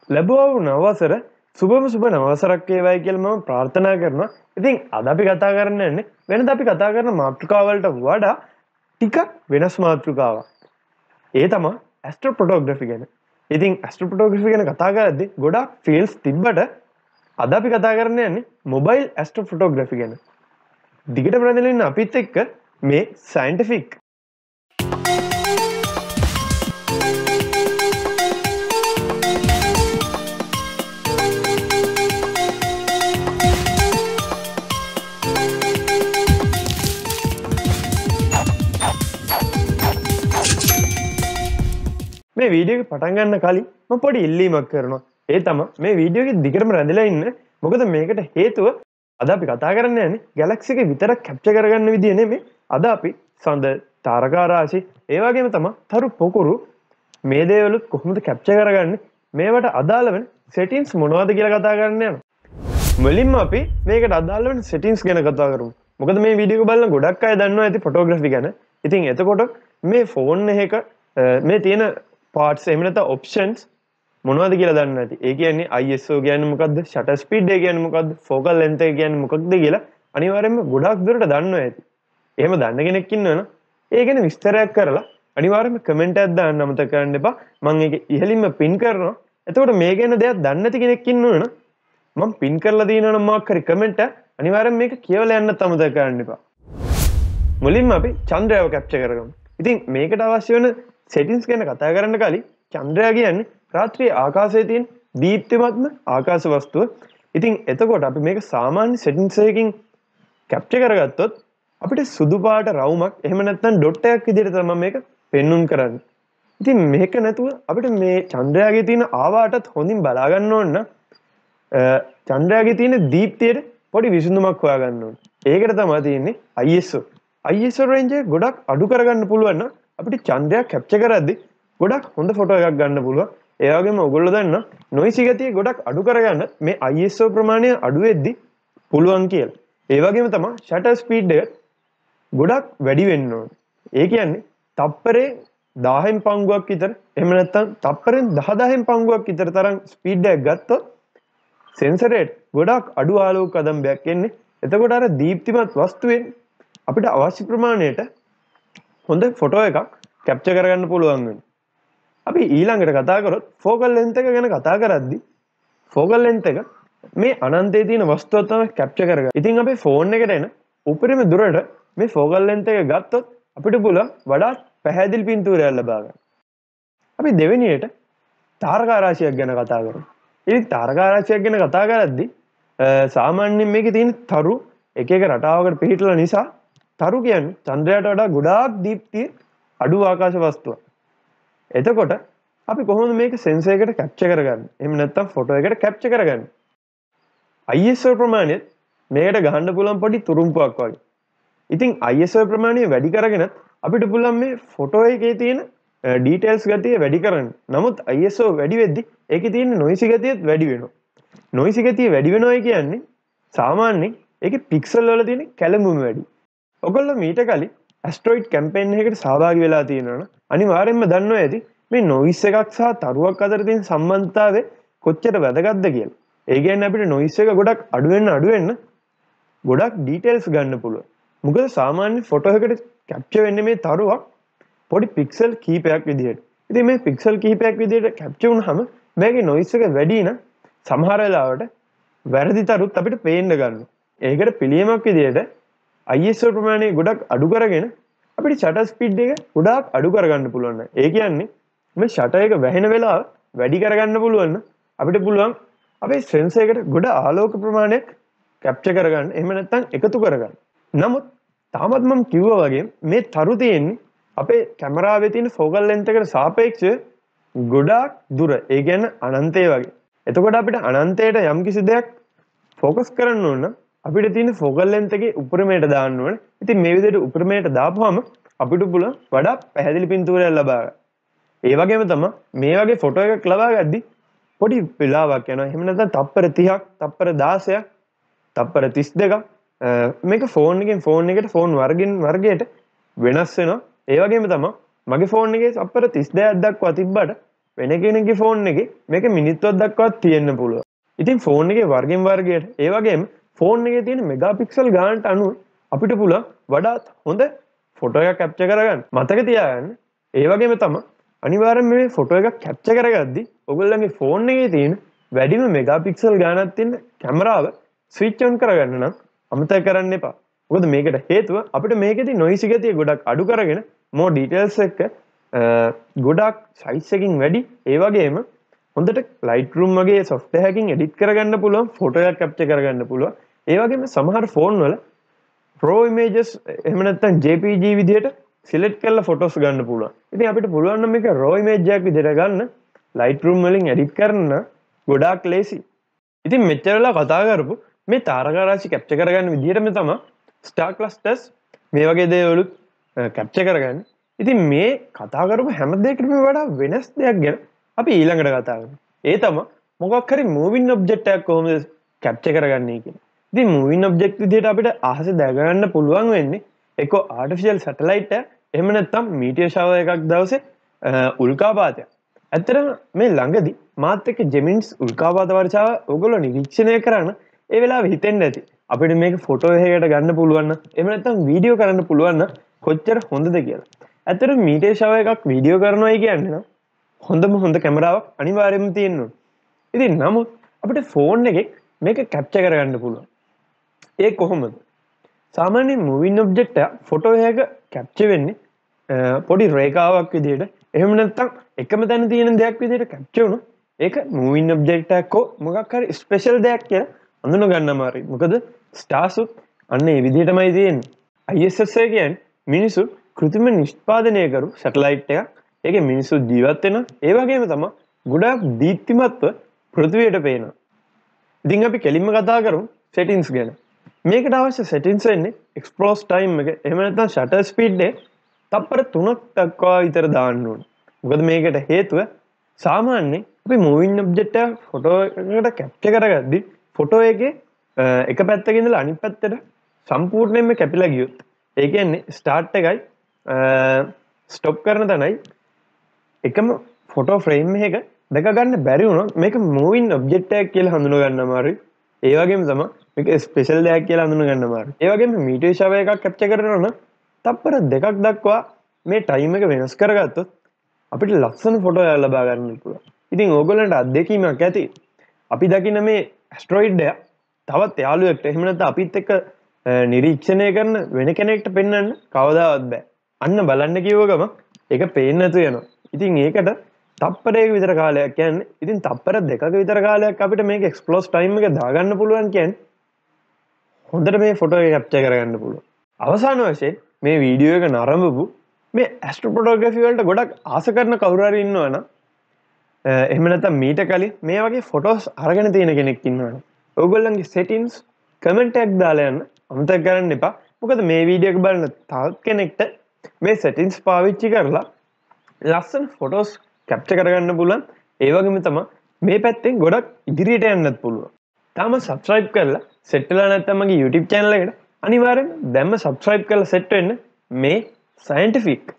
ලැබුවා වූ නවවසර සුබම සුබ නවවසරක් වේවායි කියලා මම ප්‍රාර්ථනා කරනවා. ඉතින් අද අපි කතා කරන්න යන්නේ වෙනද අපි කතා කරන මාතෘකාවලට වඩා ටිකක් වෙනස් මාතෘකාවක්. ඒ තමයි ඇස්ට්‍රෝ ෆොටෝග්‍රැෆි ගැන. ඉතින් ඇස්ට්‍රෝ ෆොටෝග්‍රැෆි ගැන කතා කරද්දී ගොඩාක් ෆීල්ඩ්ස් තිබ්බට අද අපි කතා කරන්න යන්නේ මොබයිල් ඇස්ට්‍රෝ ෆොටෝග්‍රැෆි ගැන. දිගට බැලලා ඉන්න අපිත් එක්ක මේ සයන්ටිෆික් මේ වීඩියෝ එක පටන් ගන්න කලින් මම පොඩි ඉල්ලීමක් කරනවා. ඒ තමයි මේ වීඩියෝ එකේ දිගටම රැඳිලා ඉන්න. මොකද මේකට හේතුව අද අපි කතා කරන්න යන්නේ ගැලැක්සි එක විතරක් කැප්චර් කරගන්න විදිය නෙමෙයි. අද අපි සඳ තාරකා රාශි ඒ වගේම තමයි තරු පොකුරු මේ දේවලුත් කොහොමද කැප්චර් කරගන්නේ මේවට අදාළ වෙන සෙටින්ග්ස් මොනවද කියලා කතා කරන්න යනවා. මුලින්ම අපි මේකට අදාළ වෙන සෙටින්ග්ස් ගැන කතා කරමු. මොකද මේ වීඩියෝ එක බලන ගොඩක් අය දන්නවා ඇති ෆොටෝග්‍රැෆි ගැන. ඉතින් එතකොට මේ ෆෝන් එකක මේ තියෙන parts එහෙම නැත්නම් options මොනවද කියලා දන්නේ නැති. ඒ කියන්නේ ISO කියන්නේ මොකද්ද? shutter speed එක කියන්නේ මොකද්ද? focal length එක කියන්නේ මොකක්ද කියලා අනිවාර්යයෙන්ම ගොඩක් දුරට දන්නවා ඇති. එහෙම දන්න කෙනෙක් ඉන්නවනම් ඒ ගැන විස්තරයක් කරලා අනිවාර්යයෙන්ම කමෙන්ට් එකක් දාන්න අමතක කරන්න එපා. මම ඒක ඉහළින්ම පින් කරනවා. එතකොට මේ ගැන දෙයක් දන්නේ නැති කෙනෙක් ඉන්නවනම් මම පින් කරලා දිනවනම් මොකක් හරි කමෙන්ට් එක අනිවාර්යයෙන් මේක කියවලා යන්නත් අමතක කරන්න එපා. මුලින්ම අපි චන්ද්‍රයාව කැප්චර් කරගමු. ඉතින් මේකට අවශ්‍ය වෙන settings ගැන කතා කරන්න කලින් චන්ද්‍රයා කියන්නේ රාත්‍රියේ ආකාශයේ තියෙන දීප්තිමත්ම ආකාශ වස්තුව. ඉතින් එතකොට අපි මේක සාමාන්‍ය settings එකකින් කැප්චර් කරගත්තොත් අපිට සුදු පාට රවුමක් එහෙම නැත්නම් ඩොට් එකක් විදිහට තමයි මේක පෙන්눔 කරන්නේ. ඉතින් මේක නැතුව අපිට මේ චන්ද්‍රයාගේ තියෙන ආවාටත් හොඳින් බලා ගන්න ඕන නම් චන්ද්‍රයාගේ තියෙන දීප්තියට පොඩි විසඳුමක් හොයාගන්න ඕන. ඒකට තමයි තියෙන්නේ ISO. ISO range එක ගොඩක් අඩු කරගන්න පුළුවන් නම් අපිට චන්ද්‍රයා කැප්චර් කරද්දී ගොඩක් හොඳ ෆොටෝ එකක් ගන්න පුළුවන්. ඒ වගේම ඔයගොල්ලෝ දන්නා නොයිසි ගතිය ගොඩක් අඩු කරගන්න මේ ISO ප්‍රමාණය අඩු වෙද්දී පුළුවන් කියලා. ඒ වගේම තමයි shutter speed එක ගොඩක් වැඩි වෙන්න ඕන. ඒ කියන්නේ තප්පරේ 1000න් පංගුවක් විතර එහෙම නැත්නම් තප්පරෙන් 10000න් පංගුවක් විතර තරම් ස්පීඩ් එකක් ගත්තොත් සෙන්සර් එකට ගොඩක් අඩු ආලෝක කදම්බයක් එන්නේ. එතකොට අර දීප්තිමත් වස්තුවෙන් අපිට අවශ්‍ය ප්‍රමාණයට හොඳ ෆොටෝ එකක් කැප්චර් කරගන්න පුළුවන් වෙනවා. අපි ඊළඟට කතා කරොත් ෆෝකල් ලෙන්ත් එක ගැන කතා කරද්දී ෆෝකල් ලෙන්ත් එක මේ අනන්තයේ තියෙන වස්තුව තමයි කැප්චර් කරගන්නේ. ඉතින් අපේ ෆෝන් එකට එන උපරිම දුරට මේ ෆෝකල් ලෙන්ත් එක ගත්තොත් අපිට පුළුවන් වඩාත් පැහැදිලි පින්තූරයක් ලබා ගන්න. අපි දෙවෙනියට තාරකා රාශියක් ගැන කතා කරමු. ඉතින් තාරකා රාශියක් ගැන කතා කරද්දී සාමාන්‍යයෙන් මේකේ තියෙන තරු එක එක රටාවකට පිහිටලා නිසා තරු කියන්නේ චන්ද්‍රයාට වඩා ගොඩාක් දීප්තිය අඩු ආකාශ වස්තුවක්. එතකොට අපි කොහොමද මේක සෙන්සර් එකට කැප්චර් කරගන්නේ? එහෙම නැත්නම් ෆොටෝ එකට කැප්චර් කරගන්නේ? ISO ප්‍රමාණය මේකට ගහන්න පුළුවන් පොඩි තුරුම්පුවක් වගේ. ඉතින් ISO ප්‍රමාණය වැඩි කරගෙනත් අපිට පුළුවන් මේ ෆොටෝ එකේ තියෙන ඩීටේල්ස් ගතිය වැඩි කරන්න. නමුත් ISO වැඩි වෙද්දි ඒකේ තියෙන නොයිසි ගතියත් වැඩි වෙනවා. නොයිසි ගතිය වැඩි වෙනවා කියන්නේ සාමාන්‍යයෙන් ඒකේ පික්සල් වල තියෙන කැළඹුම වැඩි. ඔයගොල්ලෝ මීට කලින් ඇස්ට්‍රොයිඩ් කැම්පේන් එකකට සහභාගී වෙලා තියෙනවනේ අනිවාර්යයෙන්ම දන්නවා ඇති මේ නොයිස් එකක් සහ තරුවක් අතර තියෙන සම්බන්ධතාවය කොච්චර වැදගත්ද කියලා. ඒ කියන්නේ අපිට නොයිස් එක ගොඩක් අඩු වෙන්න ගොඩක් ඩීටේල්ස් ගන්න පුළුවන්. මොකද සාමාන්‍ය ෆොටෝ එකකට කැප්චර් වෙන්නේ මේ තරුවක් පොඩි පික්සල් කීපයක් විදිහට. ඉතින් මේ පික්සල් කීපයක් විදිහට කැප්චර් වුණාම මේකේ නොයිස් එක වැඩි නම් සමහර වෙලාවට වැරදි තරුත් අපිට පේන්න ගන්නවා. ඒකට පිළියමක් විදිහට ISO ප්‍රමාණය ගොඩක් අඩු කරගෙන අපිට shutter speed එක ගොඩාක් අඩු කරගන්න පුළුවන්. ඒ කියන්නේ මේ shutter එක වැහෙන වෙලාව වැඩි කරගන්න පුළුවන් නම් අපිට පුළුවන් අපේ sensor එකට ගොඩ ආලෝක ප්‍රමාණයක් capture කරගන්න. එහෙම නැත්නම් එකතු කරගන්න. නමුත් තාමත් මම කිව්වා වගේ මේ තරු තියෙන්නේ අපේ කැමරාවේ තියෙන focal length එකට සාපේක්ෂව ගොඩාක් දුර. ඒ කියන්නේ අනන්තය වගේ. එතකොට අපිට අනන්තයට යම්කිසි දෙයක් focus කරන්න ඕන නම් අපිට තියෙන focal length එකේ උපරිමයට දාන්න ඕනේ. ඉතින් මේ විදිහට උපරිමයට දාපුවාම අපිට පුළුවන් වඩා පැහැදිලි පින්තූරයක් ලබා ගන්න. ඒ වගේම තමයි මේ වගේ ෆොටෝ එකක් ලබා ගද්දි පොඩි වෙලාවක් යනවා. එහෙම නැත්නම් තප්පර 30ක්, තප්පර 16ක්, තප්පර 32ක් මේක ෆෝන් එකෙන් ෆෝන් එකට ෆෝන් වර්ගයට වෙනස් වෙනවා. ඒ වගේම තමයි මගේ ෆෝන් එකේ තප්පර 32ක් දක්වා තිබ්බට වෙන කෙනෙකුගේ ෆෝන් එකේ මේක මිනිත්තුවක් දක්වාත් තියෙන්න පුළුවන්. ඉතින් ෆෝන් එකේ වර්ගෙන් වර්ගයට ඒ වගේම ෆෝන් එකේ තියෙන මෙගාපික්සල් ගානට අනුව අපිට පුළුවන් වඩාත් හොඳ ෆොටෝ එකක් කැප්චර් කරගන්න. මතක තියාගන්න. ඒ වගේම තමයි අනිවාර්යෙන්ම මේ ෆොටෝ එකක් කැප්චර් කරගද්දි ඔයගොල්ලන්ගේ ෆෝන් එකේ තියෙන වැඩිම මෙගාපික්සල් ගානක් තියෙන කැමරාව ස්විච් ඔන් කරගන්න නම් අමතක කරන්න එපා. මොකද මේකට හේතුව අපිට මේකෙදි නොයිස් ගතිය ගොඩක් අඩු කරගෙන more details එක ගොඩක් සයිස් එකකින් වැඩි ඒ වගේම හොඳට Lightroom වගේ software එකකින් edit කරගන්න පුළුවන් ෆොටෝ එකක් capture කරගන්න පුළුවන්. ඒ වගේම සමහර ෆෝන් වල raw images එහෙම නැත්නම් JPG විදිහට select කරලා photos ගන්න පුළුවන්. ඉතින් අපිට පුළුවන් නම් මේක raw image එකක් විදිහට ගන්න Lightroom වලින් edit කරන්න ගොඩාක් ලේසි. ඉතින් මෙච්චර වෙලා කතා කරපු මේ තාරකා රාශි capture කරගන්න විදිහටම තමයි star clusters මේ වගේ දේවල් capture කරගන්න. ඉතින් මේ කතා කරපු හැම දෙයකටම වඩා වෙනස් දෙයක් ගැන අපි ඊළඟට කතා කරමු. ඒ තමයි මොකක් හරි moving object එකක් කොහොමද capture කරගන්නේ කියලා. ඉතින් moving object විදිහට අපිට අහසේ දැක ගන්න පුළුවන් වෙන්නේ එක්ක artificial satellite එක එහෙම නැත්නම් meteor shower එකක් දවසේ උල්කාපාතයක්. ඇත්තටම මේ ළඟදී මාත් එක්ක ජෙමින්ස් උල්කාපාත වර්ෂාව ඔයගොල්ලෝ නිරීක්ෂණය කරන ඒ වෙලාවෙ හිතෙන්න ඇති. අපිට මේක ෆොටෝ එකකට ගන්න පුළුවන් නම් එහෙම නැත්නම් වීඩියෝ කරන්න පුළුවන් නම් කොච්චර හොඳද කියලා. ඇත්තටම meteor shower එකක් වීඩියෝ කරනවායි කියන්නේ නම් හොඳම හොඳ කැමරාවක් අනිවාර්යයෙන්ම තියෙන්න ඕනේ. ඉතින් නමුත් අපිට ෆෝන් එකේ මේක කැප්චර් කරගන්න පුළුවන්. ඒ කොහොමද? සාමාන්‍යයෙන් moving object එක ෆොටෝ එකක කැප්චර් වෙන්නේ පොඩි රේඛාවක් විදිහට. එහෙම නැත්නම් එකම තැන තියෙන දෙයක් විදිහට කැප්චර් වුණොත් ඒක moving object එකක් මොකක් හරි ස්පෙෂල් දෙයක් කියලා හඳුන ගන්න අමාරුයි. මොකද stars උත් අන්න ඒ විදිහටමයි තියෙන්නේ. ISS එක කියන්නේ මිනිසු කෘත්‍රිම නිෂ්පාදනය කරු සැටලයිට් එකක්. ඒකේ මිනිස්සු ජීවත් වෙනවා. ඒ වගේම තමයි ගොඩාක් දීප්තිමත්ව පෘථිවියට පේනවා. ඉතින් අපි කෙලින්ම කතා කරමු settings ගැන. මේකට අවශ්‍ය settings වෙන්නේ expose time එක. එහෙම නැත්නම් shutter speed එක තප්පර 3ක් දක්වා විතර දාන්න ඕනේ. මොකද මේකට හේතුව සාමාන්‍යයෙන් අපි moving object එක ෆොටෝ එකකට capture කරගද්දි ෆොටෝ එකේ එක පැත්තක ඉඳලා අනිත් පැත්තට සම්පූර්ණයෙන්ම කැපිලා ගියොත් ඒ කියන්නේ start එකයි stop කරන තැනයි එකම ෆොටෝ ෆ්‍රේම් එකක දැක ගන්න බැරි වුණොත් මේක moving object එකක් කියලා හඳුනා ගන්න අමාරුයි. ඒ වගේම තමයි මේක ස්පෙෂල් දෙයක් කියලා හඳුනා ගන්න අමාරුයි. ඒ වගේම meteor shower එකක් capture කරනවා නම් තප්පර 2ක් දක්වා මේ time එක වෙනස් කරගත්තොත් අපිට ලස්සන ෆොටෝ එකක් ලබා ගන්න පුළුවන්. ඉතින් ඕගොල්ලන්ට අත්දැකීමක් ඇති. අපි දකින මේ ඇස්ට්‍රොයිඩ් එක තවත් යාළුවෙක්ට එහෙම නැත්නම් අපිත් එක්ක නිරීක්ෂණය කරන වෙන කෙනෙක්ට පෙන්වන්න කවදාවත් බෑ. අන්න බලන්න කිව්ව ගම ඒක පේන්නේ නැතු වෙනවා. ඉතින් ඒකට තප්පරයක විතර කාලයක් කියන්නේ ඉතින් තප්පර 2ක විතර කාලයක් අපිට මේක එක්ස්ප්ලෝස් ටයිම් එක දාගන්න පුළුවන් කියන්නේ හොඳට මේ ෆොටෝ එක කැප්චර් කරගන්න පුළුවන්. අවසාන වශයෙන් මේ වීඩියෝ එක නරඹපු මේ ඇස්ට්‍රෝ ෆොටෝග්‍රැෆි වලට ගොඩක් ආස කරන කවුරු හරි ඉන්නවනම් එහෙම නැත්නම් මීට කලින් මේ වගේ ෆොටෝස් අරගෙන තියෙන කෙනෙක් ඉන්නවනම් ඔයගොල්ලන්ගේ settings comment එකක් දාලා යන්න අමතක කරන්න එපා. මොකද මේ වීඩියෝ එක බලන තවත් කෙනෙක්ට මේ settings පාවිච්චි කරලා ලස්සන ෆොටෝස් කැප්චර් කරගන්න පුළුවන්. ඒ වගේම තමයි මේ පැත්තෙන් ගොඩක් ඉදිරියට යන්නත් පුළුවන්. තාම subscribe කරලා set වෙලා නැත්නම් මගේ YouTube channel එකට අනිවාර්යෙන් දැම්ම subscribe කරලා set වෙන්න මේ scientific